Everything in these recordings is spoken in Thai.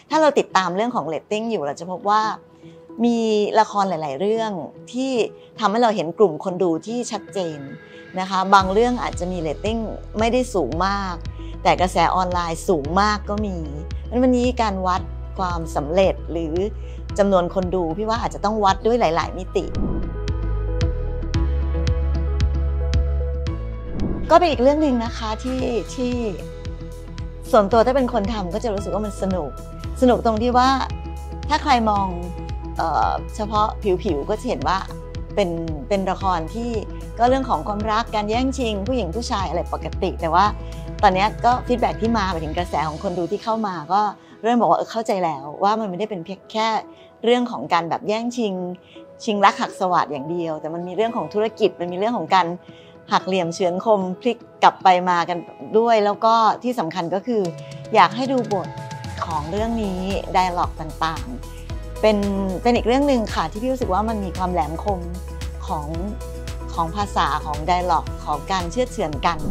ถ้าเราติดตามเรื่องของเรตติ้งอยู่เราจะพบว่ามีละครหลายๆเรื่องที่ทำให้เราเห็นกลุ่มคนดูที่ชัดเจนนะคะบางเรื่องอาจจะมีเรตติ้งไม่ได้สูงมากแต่กระแสออนไลน์สูงมากก็มีวันนี้การวัดความสำเร็จหรือจำนวนคนดูพี่ว่าอาจจะต้องวัดด้วยหลายๆมิติก็เป็นอีกเรื่องหนึ่งนะคะที่ส่วนตัวถ้าเป็นคนทำก็จะรู้สึกว่ามันสนุกตรงที่ว่าถ้าใครมองเฉพาะผิวก็จะเห็นว่าเป็นละครที่ก็เรื่องของความรักการแย่งชิงผู้หญิงผู้ชายอะไรปกติแต่ว่าตอนนี้ก็ฟีดแบ็กที่มาไปถึงกระแสของคนดูที่เข้ามาก็เริ่มบอกว่าเข้าใจแล้วว่ามันไม่ได้เป็นเพียงแค่เรื่องของการแบบแย่งชิงรักหักสวัสดอย่างเดียวแต่มันมีเรื่องของธุรกิจมันมีเรื่องของการหักเหลี่ยมเฉือนคมพลิกกลับไปมากันด้วยแล้วก็ที่สำคัญก็คืออยากให้ดูบทของเรื่องนี้ไดอะล็อกต่างๆเป็นอีกเรื่องหนึ่งค่ะที่พี่รู้สึกว่ามันมีความแหลมคมของภาษาของไดอะล็อกของการเชื่อเฉือนกัน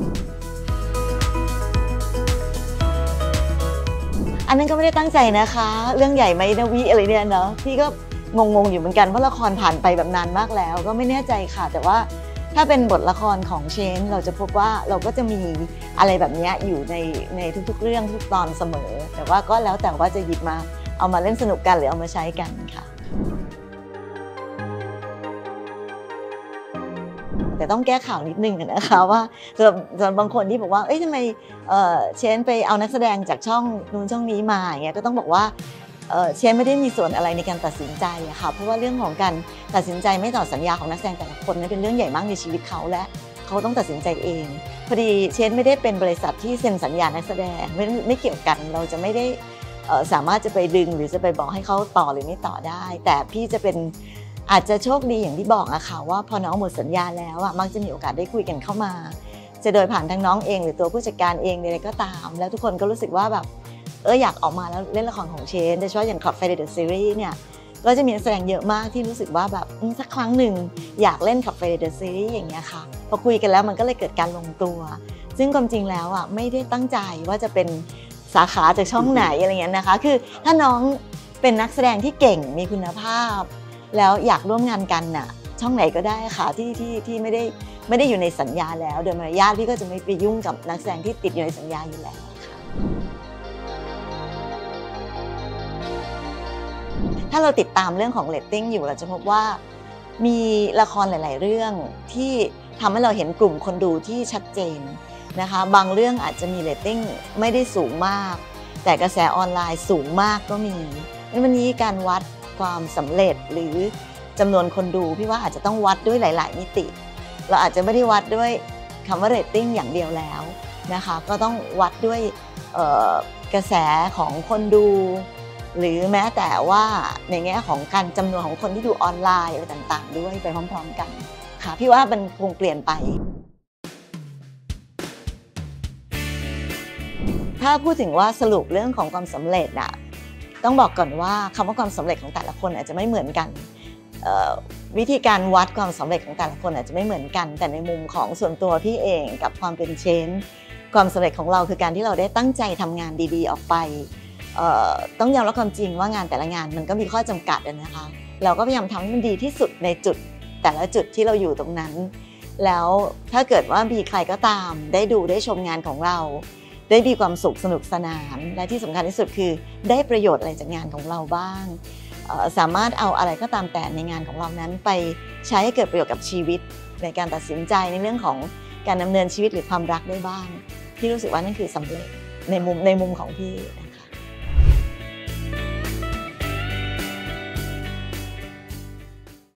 อันนั้นก็ไม่ได้ตั้งใจนะคะเรื่องใหญ่ไหมนะวิอะไรเนี่ยเนาะพี่ก็งงอยู่เหมือนกันเพราะละครผ่านไปแบบนานมากแล้วก็ไม่แน่ใจค่ะแต่ว่าถ้าเป็นบทละครของเชนเราจะพบว่าเราก็จะมีอะไรแบบนี้อยู่ในทุกๆเรื่องทุกตอนเสมอแต่ว่าก็แล้วแต่ว่าจะหยิบมาเอามาเล่นสนุกกันหรือเอามาใช้กันค่ะแต่ต้องแก้ข่าวนิดนึงนะคะว่าสำหรับบางคนที่บอกว่าเอ้ยทำไมเชนไปเอานักแสดงจากช่องนู้นช่องนี้มาอย่างเงี้ยก็ต้องบอกว่าเชนไม่ได้มีส่วนอะไรในการตัดสินใจอะค่ะเพราะว่าเรื่องของการตัดสินใจไม่ต่อสัญญาของนักแสดงแต่ละคนนั้นเป็นเรื่องใหญ่มากในชีวิตเขาและเขาต้องตัดสินใจเองพอดีเชนไม่ได้เป็นบริษัทที่เซ็นสัญญานักแสดงไม่เกี่ยวกันเราจะไม่ได้สามารถจะไปดึงหรือจะไปบอกให้เขาต่อหรือไม่ต่อได้แต่พี่จะเป็นอาจจะโชคดีอย่างที่บอกอะค่ะว่าพอน้องหมดสัญญาแล้วอะมักจะมีโอกาสได้คุยกันเข้ามาจะโดยผ่านทางน้องเองหรือตัวผู้จัดการเองใดๆก็ตามแล้วทุกคนก็รู้สึกว่าแบบอยากออกมาแล้วเล่นละครของเชนโดยเฉพาะอย่าง Club Friday The Series เนี่ยก็จะมีนักแสดงเยอะมากที่รู้สึกว่าแบบสักครั้งหนึ่งอยากเล่น Club Friday The Series อย่างเงี้ยค่ะพอคุยกันแล้วมันก็เลยเกิดการลงตัวซึ่งความจริงแล้วอ่ะไม่ได้ตั้งใจว่าจะเป็นสาขาจากช่องไหนอะไรเงี้ยนะคะคือถ้าน้องเป็นนักแสดงที่เก่งมีคุณภาพแล้วอยากร่วมงานกันน่ะช่องไหนก็ได้ค่ะที่ไม่ได้อยู่ในสัญญาแล้วโดยมารยาทพี่ก็จะไม่ไปยุ่งกับนักแสดงที่ติดอยู่ในสัญญาอยู่แล้วค่ะถ้าเราติดตามเรื่องของเรตติ้งอยู่เราจะพบว่ามีละครหลายๆเรื่องที่ทำให้เราเห็นกลุ่มคนดูที่ชัดเจนนะคะบางเรื่องอาจจะมีเรตติ้งไม่ได้สูงมากแต่กระแสออนไลน์สูงมากก็มีวันนี้การวัดความสำเร็จหรือจำนวนคนดูพี่ว่าอาจจะต้องวัดด้วยหลายๆมิติเราอาจจะไม่ได้วัดด้วยคำว่าเรตติ้งอย่างเดียวแล้วนะคะก็ต้องวัดด้วยกระแสของคนดูหรือแม้แต่ว่าในแง่ของการจำนวนของคนที่ดูออนไลน์อะไรต่างๆด้วยไปพร้อมๆกันค่ะพี่ว่ามันคงเปลี่ยนไปถ้าพูดถึงว่าสรุปเรื่องของความสำเร็จอะต้องบอกก่อนว่าคำว่าความสำเร็จของแต่ละคนอาจจะไม่เหมือนกันวิธีการวัดความสำเร็จของแต่ละคนอาจจะไม่เหมือนกันแต่ในมุมของส่วนตัวพี่เองกับความเป็นเชนความสำเร็จของเราคือการที่เราได้ตั้งใจทำงานดีๆออกไปต้องยอมรับความจริงว่างานแต่ละงานมันก็มีข้อจำกัดนะคะเราก็พยายามทำให้มันดีที่สุดในจุดแต่ละจุดที่เราอยู่ตรงนั้นแล้วถ้าเกิดว่ามีใครก็ตามได้ดูได้ชมงานของเราได้มีความสุขสนุกสนานและที่สำคัญที่สุดคือได้ประโยชน์อะไรจากงานของเราบ้างสามารถเอาอะไรก็ตามแต่ในงานของเรานั้นไปใช้ให้เกิดประโยชน์กับชีวิตในการตัดสินใจในเรื่องของการดำเนินชีวิตหรือความรักได้บ้างที่รู้สึกว่านั่นคือสำเร็จในมุมของพี่